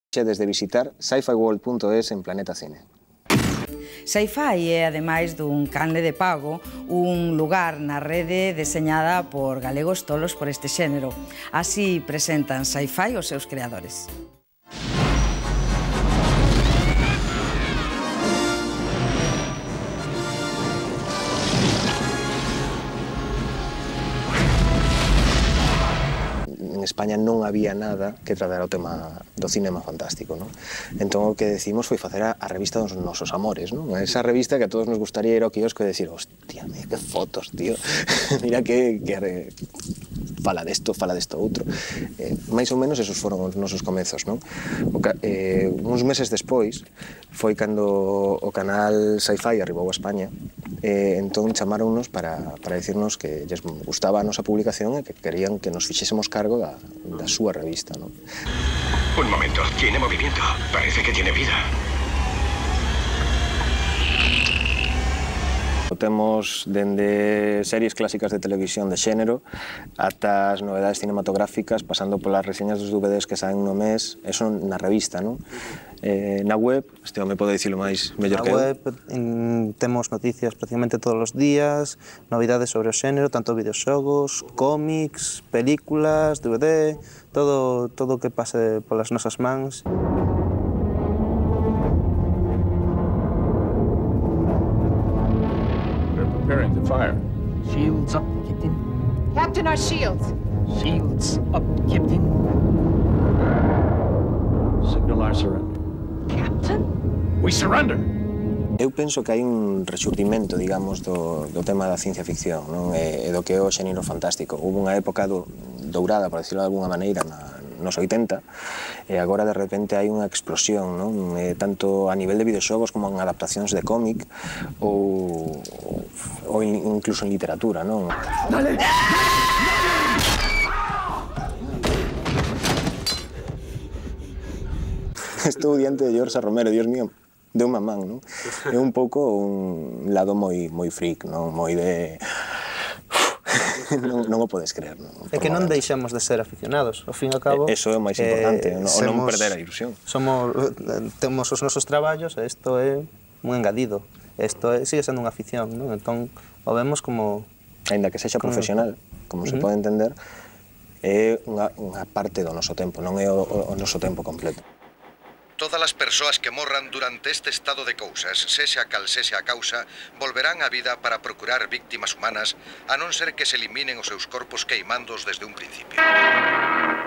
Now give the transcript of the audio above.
desde visitar sci-fiworld.es en Planeta Cine. Sci-Fi é, ademais dun canle de pago, un lugar na rede deseñada por galegos tolos por este xénero. Así presentan Sci-Fi os seus creadores. En España non había nada que tratara o tema do cinema fantástico, non? Entón o que decidimos foi facer a revista dos nosos amores, non? Esa revista que a todos nos gustaría ir ao quiosco e decir, hostia, mira que fotos, tío, mira que fala desto outro. Mais ou menos esos foron os nosos comezos, non? Uns meses despois foi cando o canal Sci-Fi arribou a España, entón chamaronnos para dicirnos que lles gustaba a nosa publicación e que querían que nos fixésemos cargo da súa revista, non? Un momento, tiene movimiento, parece que tiene vida. Temos dende series clásicas de televisión de xénero ata as novedades cinematográficas, pasando polas reseñas dos DVDs que saen no mes, eso na revista, non? Na web, este home pode dicilo máis mellor que eu. Na web temos noticias prácticamente todos os días, novidades sobre o xénero, tanto videoxogos, cómics, películas, DVD, todo o que pase polas nosas mans. Preparing to fire. Shields up, Captain. Captain, our shields. Shields up, Captain. Signal our surrender. Captain? We surrender! Eu penso que hai un rexurdimento, digamos, do tema da ciencia ficción, non? E do que é o xénero fantástico. Houve unha época dourada, por decirlo de alguna maneira, nos 80, e agora de repente hai unha explosión, non? Tanto a nivel de videoxogos como en adaptacións de cómic ou incluso en literatura, non? Dale! Estou diante de George Romero, Dios mío, de un mamán, non? É un pouco un lado moi freak, non? Moi de... non o podes creer, non? É que non deixamos de ser aficionados, ao fin e ao cabo... Eso é o máis importante, o non perder a ilusión. Temos os nosos traballos e isto é un engadido. Isto sigue sendo unha afición, non? Entón, o vemos como... Ainda que sexa profesional, como se pode entender, é unha parte do noso tempo, non é o noso tempo completo. Todas as persoas que morran durante este estado de cousas, sexa cal sexa a causa, volverán á vida para procurar víctimas humanas, a non ser que se eliminen os seus corpos queimandos desde un principio.